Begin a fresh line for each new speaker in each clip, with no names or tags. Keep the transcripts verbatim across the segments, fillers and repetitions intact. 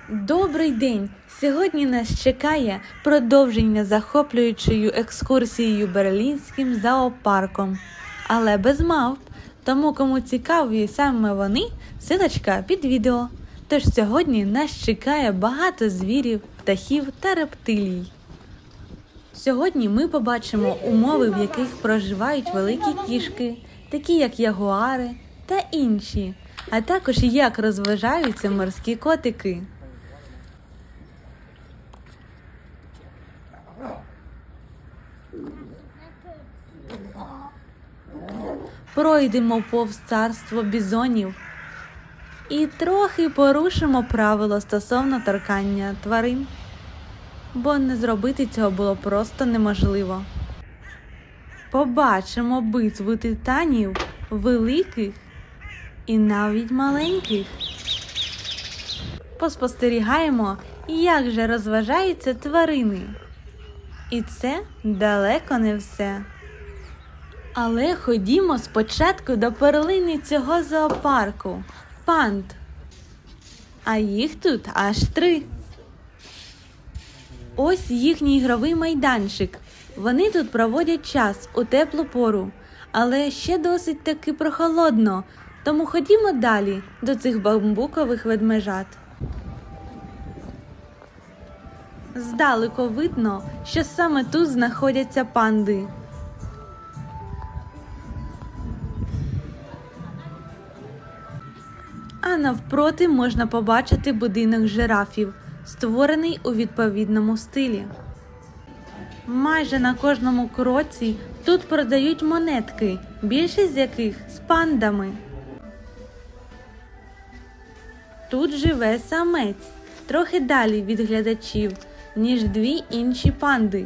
Добрий день! Сьогодні нас чекає продовження захоплюючою екскурсією Берлінським зоопарком. Але без мавп, тому кому цікаві саме вони, силочка під відео. Тож сьогодні нас чекає багато звірів, птахів та рептилій. Сьогодні ми побачимо умови, в яких проживають великі кішки, такі як ягуари та інші, а також як розважаються морські котики. Пройдемо повз царство бізонів і трохи порушимо правило стосовно торкання тварин, бо не зробити цього було просто неможливо. Побачимо битву титанів, великих і навіть маленьких. Поспостерігаємо, як же розважаються тварини. І це далеко не все. Але ходімо спочатку до перлини цього зоопарку – панд. А їх тут аж три. Ось їхній ігровий майданчик. Вони тут проводять час у теплу пору, але ще досить таки прохолодно, тому ходімо далі до цих бамбукових ведмежат. Здалеку видно, що саме тут знаходяться панди. А навпроти можна побачити будинок жирафів, створений у відповідному стилі. Майже на кожному кроці тут продають монетки, більшість з яких з пандами. Тут живе самець, трохи далі від глядачів, ніж дві інші панди.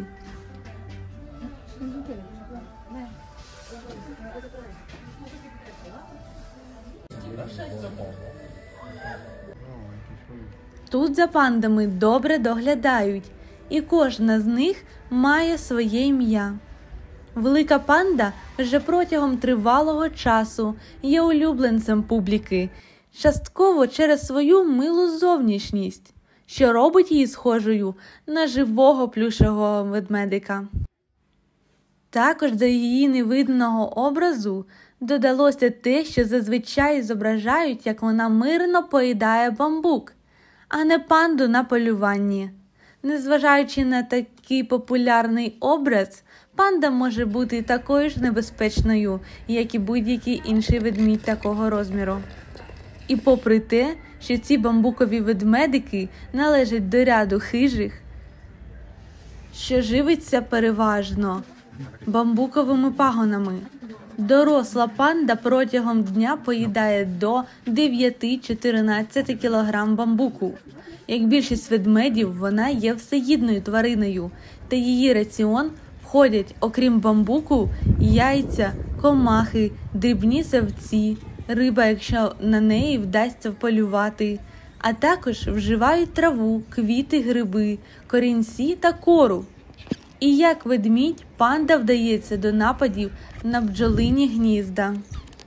Тут за пандами добре доглядають, і кожна з них має своє ім'я. Велика панда вже протягом тривалого часу є улюбленцем публіки, частково через свою милу зовнішність, що робить її схожою на живого плюшевого ведмедика. Також до її невидного образу додалося те, що зазвичай зображають, як вона мирно поїдає бамбук, а не панду на полюванні. Незважаючи на такий популярний образ, панда може бути такою ж небезпечною, як і будь-який інший ведмідь такого розміру. І попри те, що ці бамбукові ведмедики належать до ряду хижих, що живиться переважно бамбуковими пагонами, доросла панда протягом дня поїдає до дев'ять-чотирнадцять кілограм бамбуку. Як більшість ведмедів, вона є всеїдною твариною, та її раціон входять, окрім бамбуку, яйця, комахи, дрібні савці, риба, якщо на неї вдасться вполювати, а також вживають траву, квіти, гриби, корінці та кору. І як ведмідь, панда вдається до нападів на бджолині гнізда.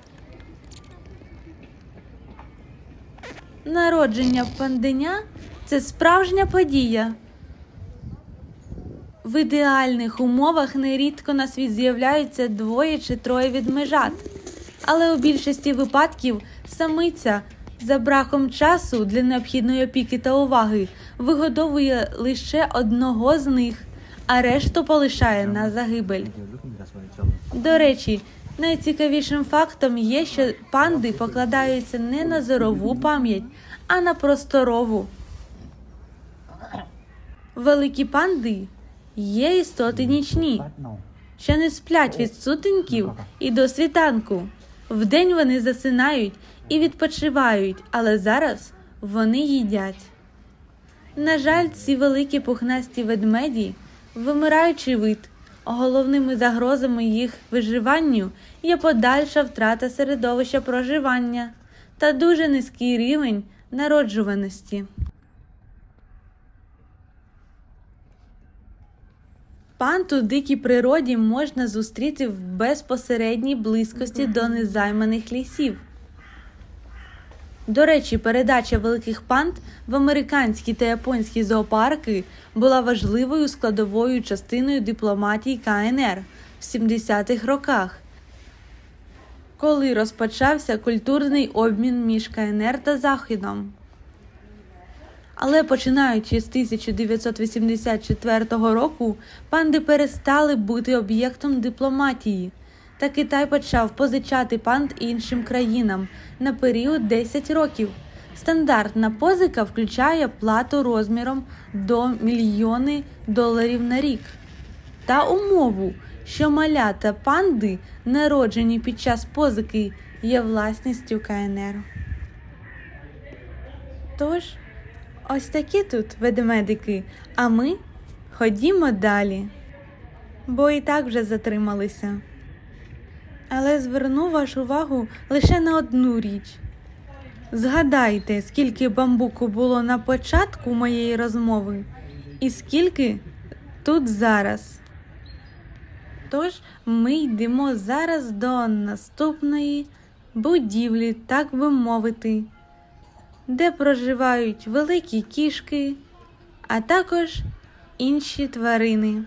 Народження панденя – це справжня подія. В ідеальних умовах нерідко на світ з'являються двоє чи троє ведмежат. Але у більшості випадків самиця за браком часу для необхідної опіки та уваги вигодовує лише одного з них, а решту полишає на загибель. До речі, найцікавішим фактом є, що панди покладаються не на зорову пам'ять, а на просторову. Великі панди є істоти нічні, що не сплять від сутінків і до світанку. Вдень вони засинають і відпочивають, але зараз вони їдять. На жаль, ці великі пухнасті ведмеді – вимираючий вид. Головними загрозами їх виживанню є подальша втрата середовища проживання та дуже низький рівень народжуваності. Панд у дикій природі можна зустріти в безпосередній близькості до незайманих лісів. До речі, передача великих панд в американські та японські зоопарки була важливою складовою частиною дипломатії ка ен ер в сімдесятих роках, коли розпочався культурний обмін між ка ен ер та Заходом. Але починаючи з тисяча дев'ятсот вісімдесят четвертого року, панди перестали бути об'єктом дипломатії, та Китай почав позичати панд іншим країнам на період десять років. Стандартна позика включає плату розміром до мільйони доларів на рік та умову, що малята панди, народжені під час позики, є власністю ка ен ер. Тож, ось такі тут ведмедики, а ми ходімо далі, бо і так вже затрималися. Але зверну вашу увагу лише на одну річ. Згадайте, скільки бамбуку було на початку моєї розмови і скільки тут зараз. Тож ми йдемо зараз до наступної будівлі, так би мовити, де проживають великі кішки, а також інші тварини.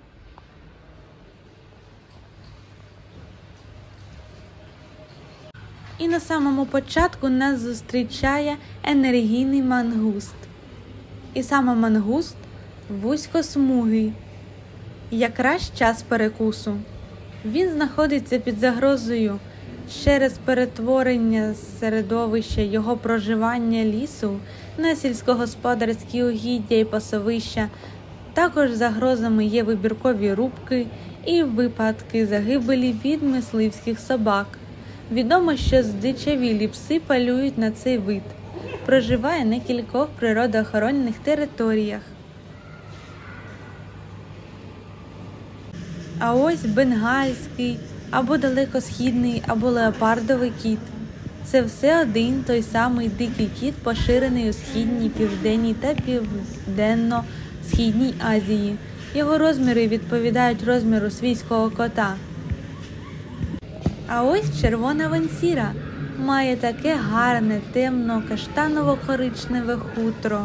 І на самому початку нас зустрічає енергійний мангуст. І саме мангуст вузькосмугий, якраз час перекусу. Він знаходиться під загрозою через перетворення середовища його проживання лісу на сільськогосподарські угіддя і пасовища. Також загрозами є вибіркові рубки і випадки загибелі від мисливських собак. Відомо, що здичавілі пси полюють на цей вид. Проживає на кількох природоохоронних територіях. А ось бенгальський, або далекосхідний, або леопардовий кіт. Це все один той самий дикий кіт, поширений у Східній, Південній та Південно-Східній Азії. Його розміри відповідають розміру свійського кота. А ось червона венсіра має таке гарне темно-каштаново-коричневе хутро.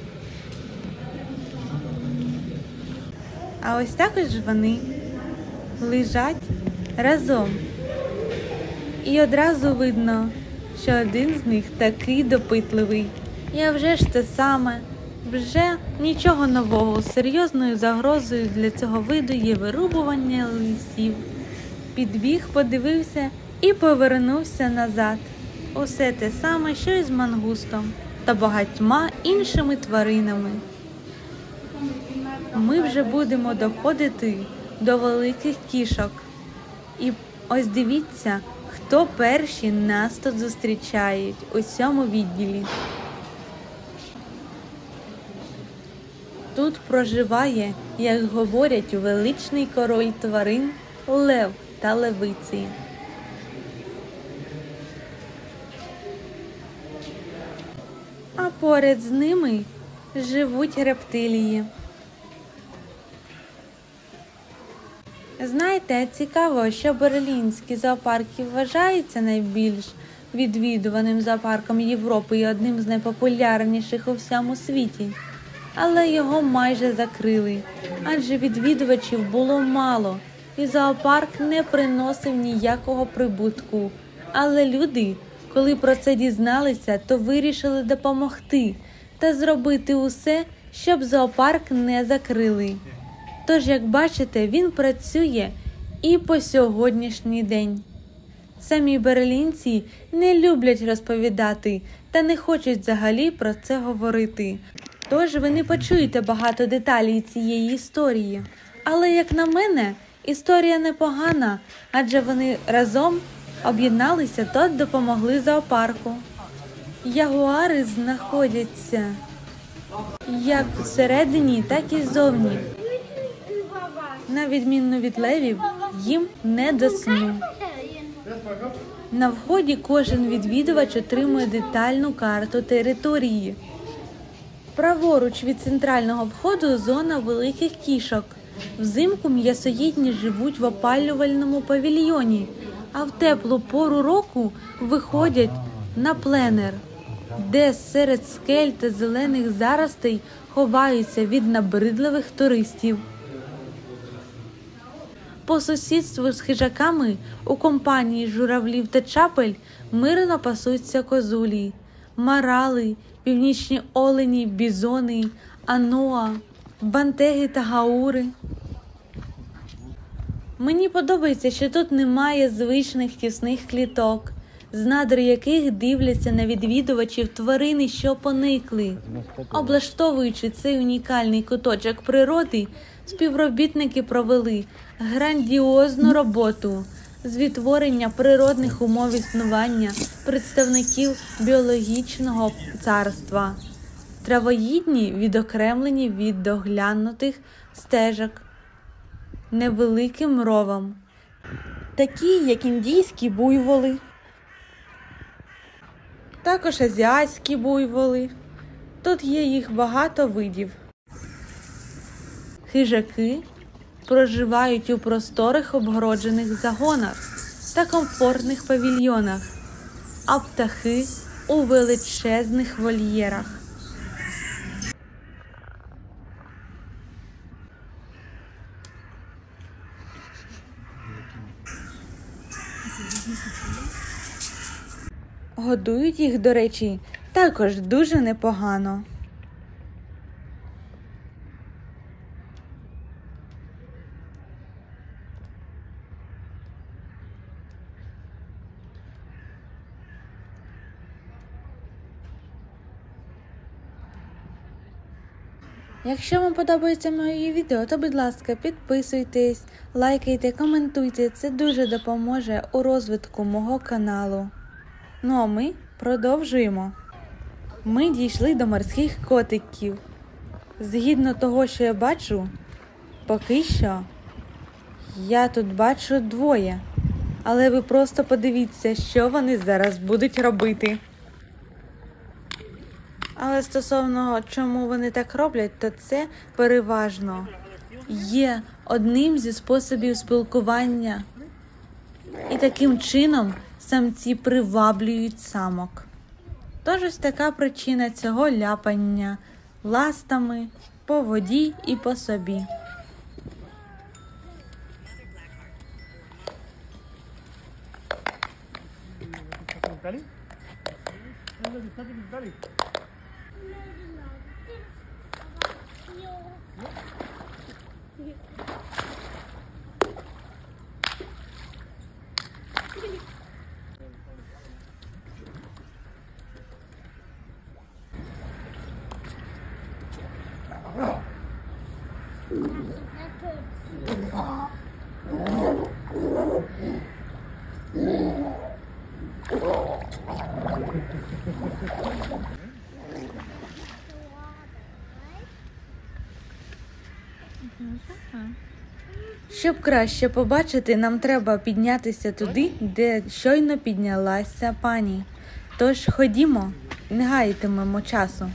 А ось також вони лежать разом. І одразу видно, що один з них такий допитливий. І а вже ж те саме, вже нічого нового. Серйозною загрозою для цього виду є вирубування лісів. Підбіг, подивився і повернувся назад. Усе те саме, що і з мангустом та багатьма іншими тваринами. Ми вже будемо доходити до великих кішок. І ось дивіться, хто перші нас тут зустрічають у цьому відділі. Тут проживає, як говорять, величний король тварин лев та левиці. А поряд з ними живуть рептилії. Знаєте, цікаво, що берлінський зоопарк вважається найбільш відвідуваним зоопарком Європи і одним з найпопулярніших у всьому світі. Але його майже закрили, адже відвідувачів було мало, і зоопарк не приносив ніякого прибутку. Але люди, коли про це дізналися, то вирішили допомогти та зробити усе, щоб зоопарк не закрили. Тож, як бачите, він працює і по сьогоднішній день. Самі берлінці не люблять розповідати та не хочуть взагалі про це говорити. Тож ви не почуєте багато деталей цієї історії. Але, як на мене, історія непогана, адже вони разом об'єдналися та допомогли зоопарку. Ягуари знаходяться як всередині, так і ззовні. На відміну від левів, їм не до сну. На вході кожен відвідувач отримує детальну карту території. Праворуч від центрального входу зона великих кішок. Взимку м'ясоїдні живуть в опалювальному павільйоні, а в теплу пору року виходять на пленер. де серед скель та зелених заростей ховаються від набридливих туристів. По сусідству з хижаками у компанії журавлів та чапель мирно пасуться козулі, марали, північні олені, бізони, аноа, бантеги та гаури. Мені подобається, що тут немає звичних тісних кліток, з надр яких дивляться на відвідувачів тварини, що поникли. Облаштовуючи цей унікальний куточок природи, співробітники провели грандіозну роботу з відтворення природних умов існування представників біологічного царства, травоїдні відокремлені від доглянутих стежок невеликим ровом, такі як індійські буйволи, також азіатські буйволи. Тут є їх багато видів. Хижаки проживають у просторих обгороджених загонах та комфортних павільйонах, а птахи у величезних вольєрах. Годують їх, до речі, також дуже непогано. Якщо вам подобається моє відео, то, будь ласка, підписуйтесь, лайкайте, коментуйте. Це дуже допоможе у розвитку мого каналу. Ну а ми продовжуємо. Ми дійшли до морських котиків. Згідно того, що я бачу, поки що я тут бачу двоє. Але ви просто подивіться, що вони зараз будуть робити. Але стосовно чому вони так роблять, то це переважно є одним зі способів спілкування. І таким чином самці приваблюють самок. Тож ось така причина цього ляпання ластами по воді і по собі. Щоб краще побачити, нам треба піднятися туди, де щойно піднялася пані. Тож ходімо, не гайтимемо часу.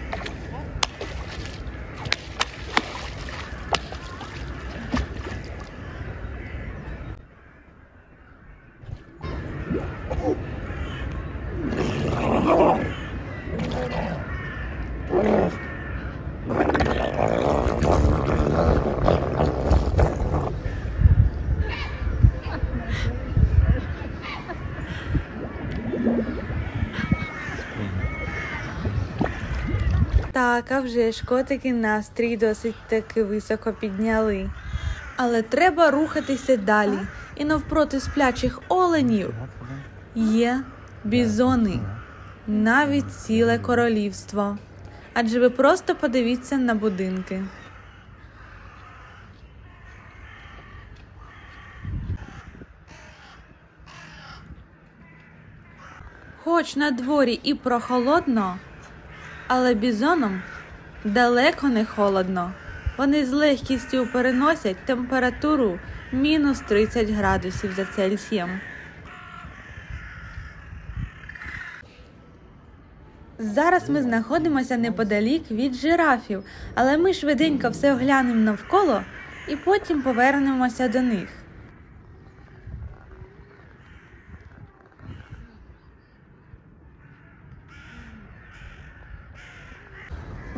Так, а вже ж котики настрій досить таки високо підняли. Але треба рухатися далі. І навпроти сплячих оленів є бізони. Навіть ціле королівство. Адже ви просто подивіться на будинки. Хоч на дворі і прохолодно, але бізонам далеко не холодно. Вони з легкістю переносять температуру мінус тридцять градусів за Цельсієм. Зараз ми знаходимося неподалік від жирафів, але ми швиденько все оглянемо навколо і потім повернемося до них.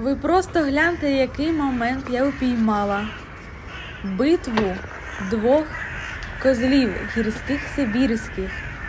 Ви просто гляньте, який момент я упіймала. Битву двох козлів гірських сибірських.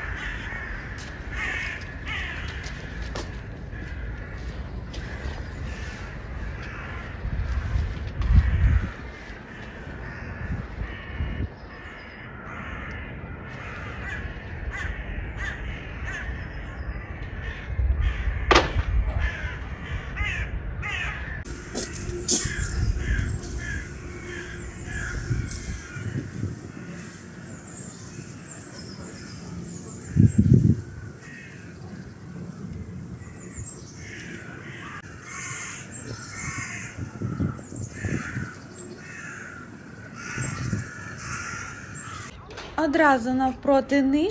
Одразу навпроти них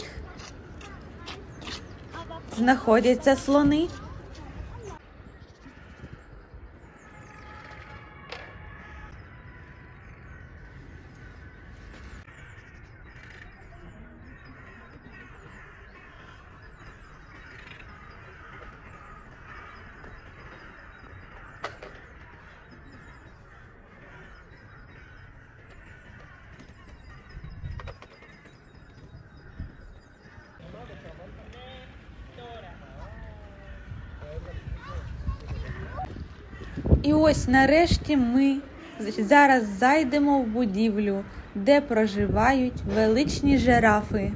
знаходяться слони. І ось нарешті ми зараз зайдемо в будівлю, де проживають величні жирафи.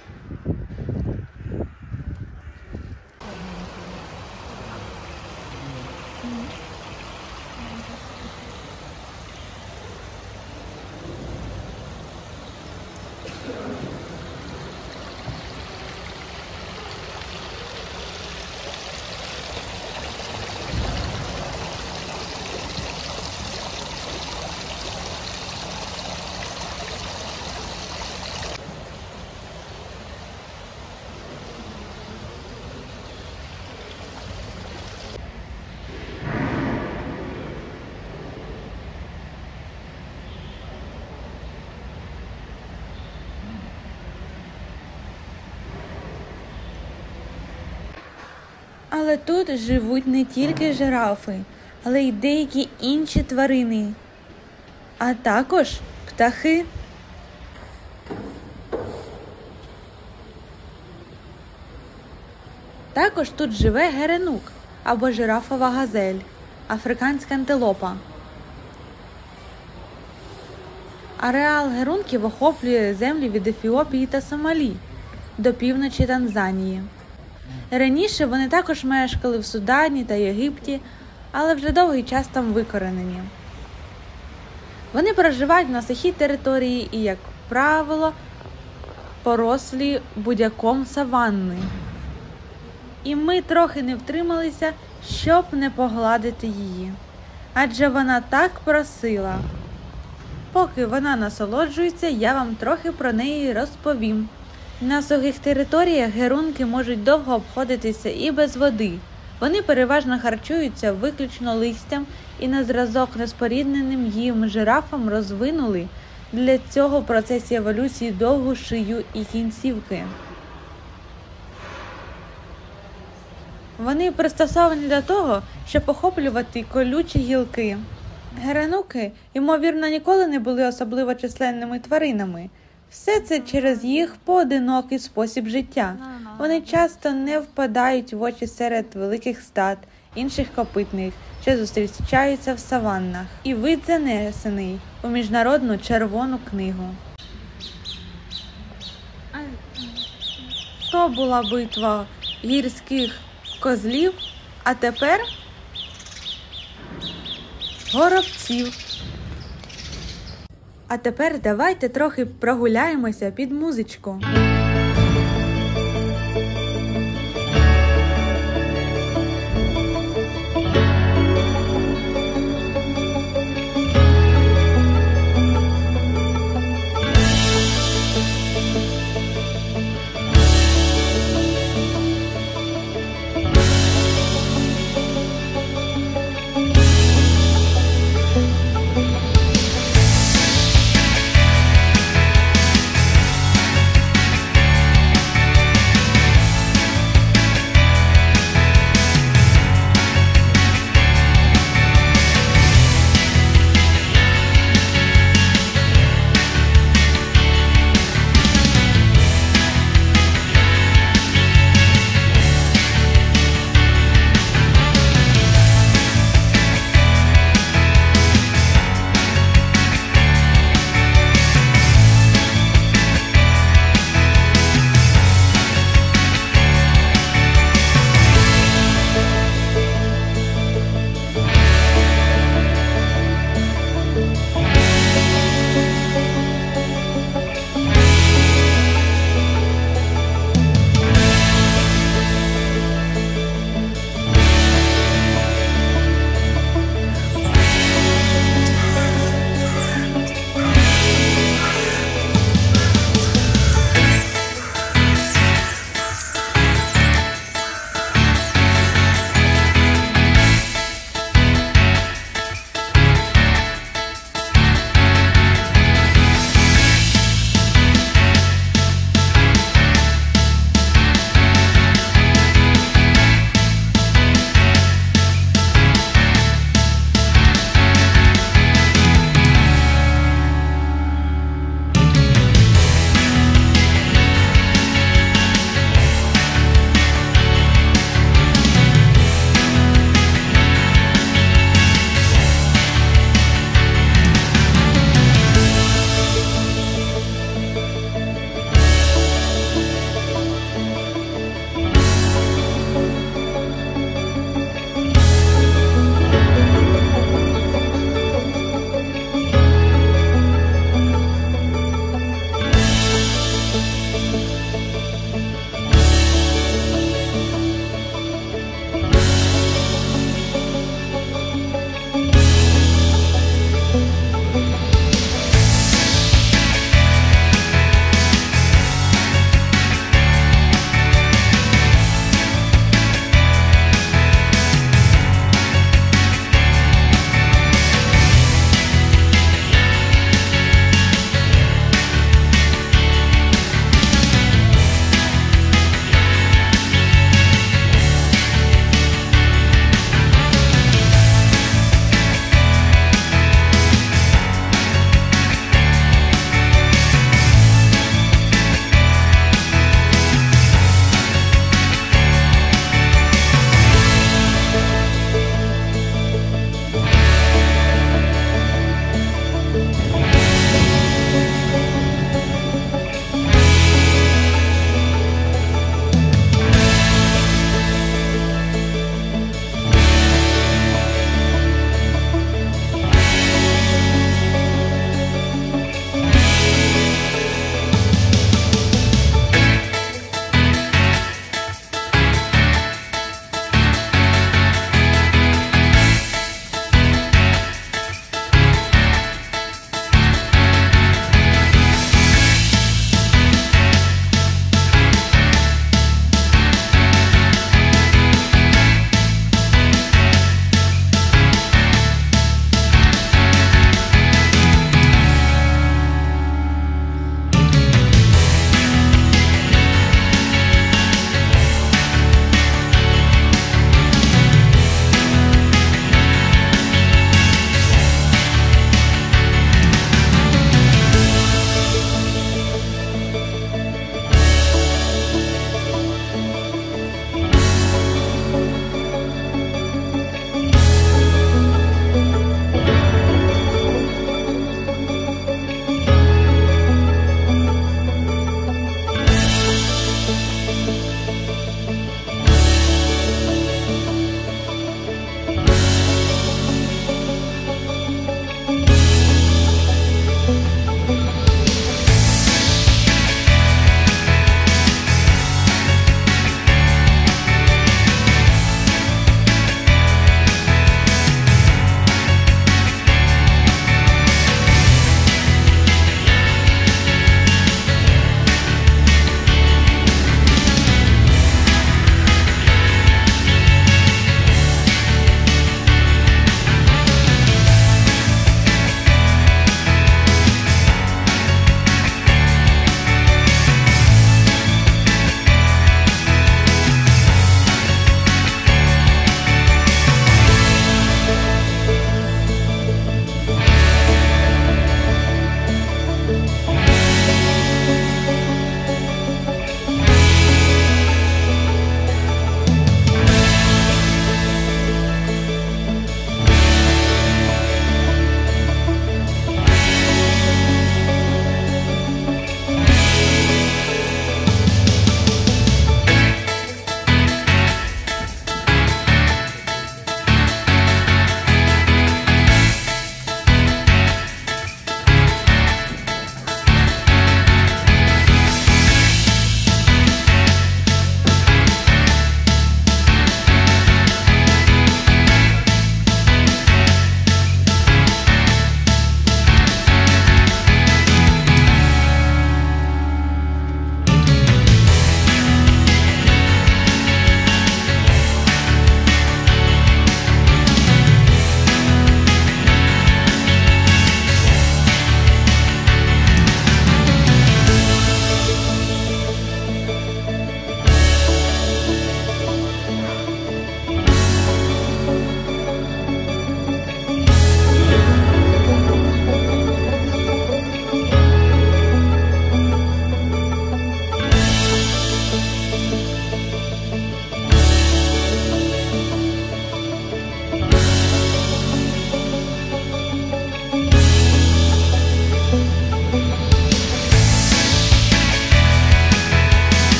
Але тут живуть не тільки жирафи, але й деякі інші тварини, а також птахи. Також тут живе геренук або жирафова газель, африканська антилопа. Ареал герунків охоплює землі від Ефіопії та Сомалі до півночі Танзанії. Раніше вони також мешкали в Судані та Єгипті, але вже довгий час там викоренені. Вони проживають на сухій території і, як правило, порослі будяком саванни. І ми трохи не втрималися, щоб не погладити її, адже вона так просила. Поки вона насолоджується, я вам трохи про неї розповім. На сухих територіях герунки можуть довго обходитися і без води. Вони переважно харчуються виключно листям і на зразок неспорідненим їм жирафам розвинули для цього в процесі еволюції довгу шию і кінцівки. Вони пристосовані до того, щоб охоплювати колючі гілки. Геренуки, ймовірно, ніколи не були особливо численними тваринами. Все це через їх поодинокий спосіб життя. Вони часто не впадають в очі серед великих стад, інших копитних, що зустрічаються в саваннах. І вид занесений у Міжнародну червону книгу. То була битва гірських козлів, а тепер горобців. А тепер давайте трохи прогуляємося під музичку.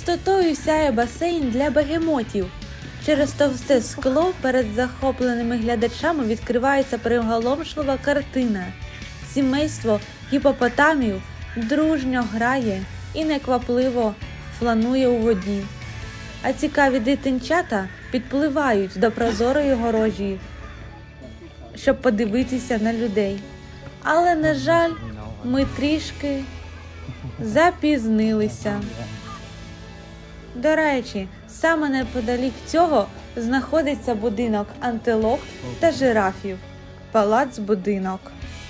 Чистотою сяє басейн для бегемотів. Через товсте скло перед захопленими глядачами відкривається приголомшлива картина. Сімейство гіпопотамів дружньо грає і неквапливо фланує у воді. А цікаві дитинчата підпливають до прозорої огорожі, щоб подивитися на людей. Але, на жаль, ми трішки запізнилися. До речі, саме неподалік цього знаходиться будинок антилоп та жирафів – палац-будинок.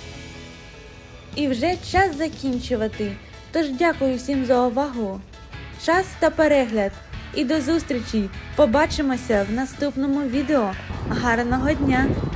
І вже час закінчувати, тож дякую всім за увагу, час та перегляд. І до зустрічі! Побачимося в наступному відео. Гарного дня!